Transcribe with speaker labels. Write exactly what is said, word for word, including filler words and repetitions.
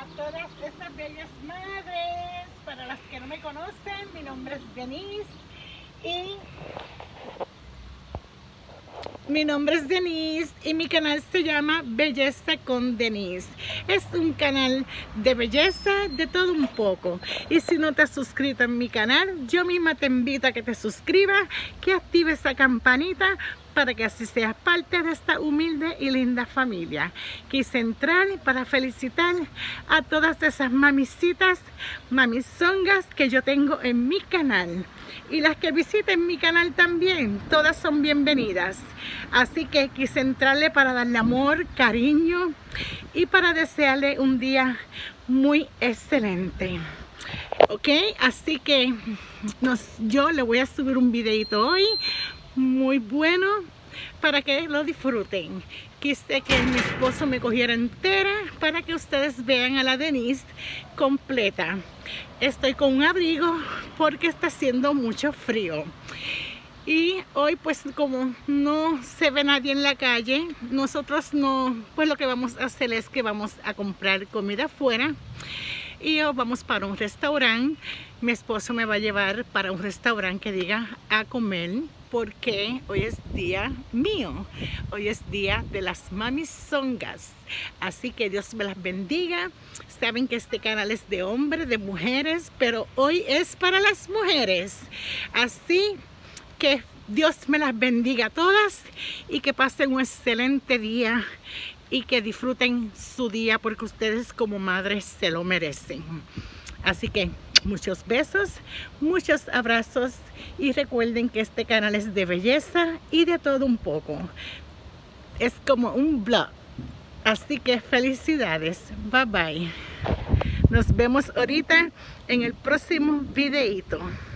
Speaker 1: a todas estas bellas madres. Para las que no me conocen, mi nombre es Denise y mi nombre es Denise y mi canal se llama Belleza con Denise. Es un canal de belleza, de todo un poco. Y si no te has suscrito en mi canal, yo misma te invito a que te suscribas, que actives esa campanita para que así seas parte de esta humilde y linda familia. Quise entrar para felicitar a todas esas mamisitas, mamizongas que yo tengo en mi canal. Y las que visiten mi canal también, todas son bienvenidas. Así que quise entrarle para darle amor, cariño y para desearle un día muy excelente. Ok, así que nos, yo le voy a subir un videito hoy muy bueno para que lo disfruten. Quise que mi esposo me cogiera entera para que ustedes vean a la Denise completa. Estoy con un abrigo porque está haciendo mucho frío. Y hoy pues como no se ve nadie en la calle, nosotros no, pues lo que vamos a hacer es que vamos a comprar comida afuera. Y hoy vamos para un restaurante. Mi esposo me va a llevar para un restaurante que diga a comer, porque hoy es día mío. Hoy es día de las mamizongas. Así que Dios me las bendiga. Saben que este canal es de hombres, de mujeres, pero hoy es para las mujeres. Así que Dios me las bendiga a todas y que pasen un excelente día y que disfruten su día, porque ustedes como madres se lo merecen. Así que muchos besos, muchos abrazos y recuerden que este canal es de belleza y de todo un poco. Es como un blog. Así que felicidades. Bye bye. Nos vemos ahorita en el próximo videito.